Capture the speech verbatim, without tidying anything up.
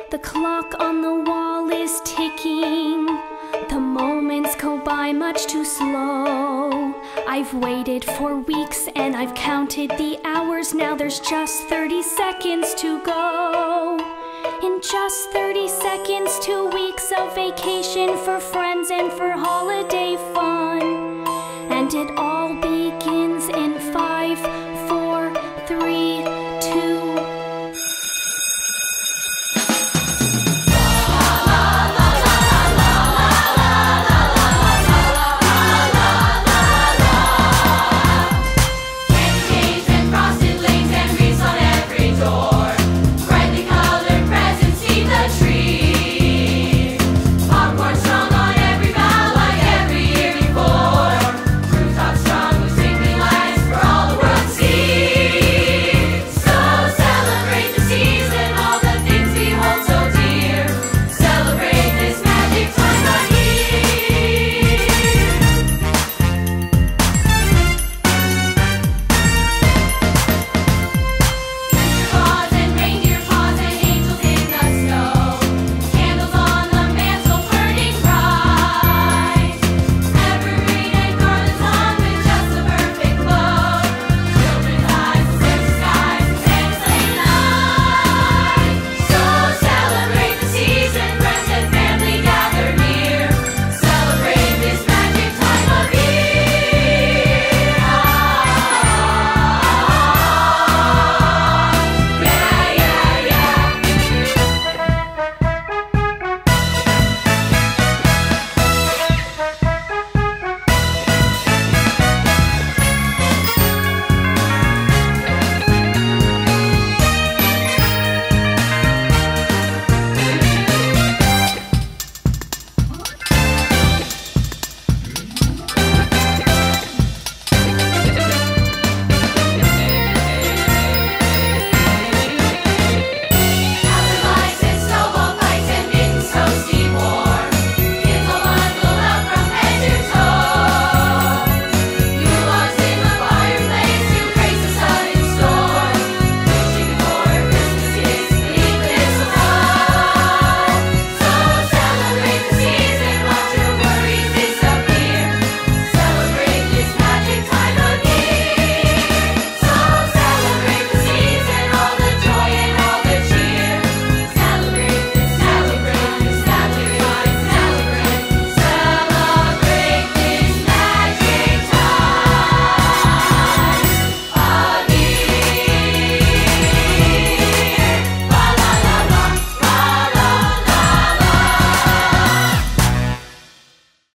The clock on the wall is ticking. The moments go by much too slow. I've waited for weeks and I've counted the hours. Now there's just thirty seconds to go. In just thirty seconds, two weeks of vacation for friends and for holiday fun. And it all be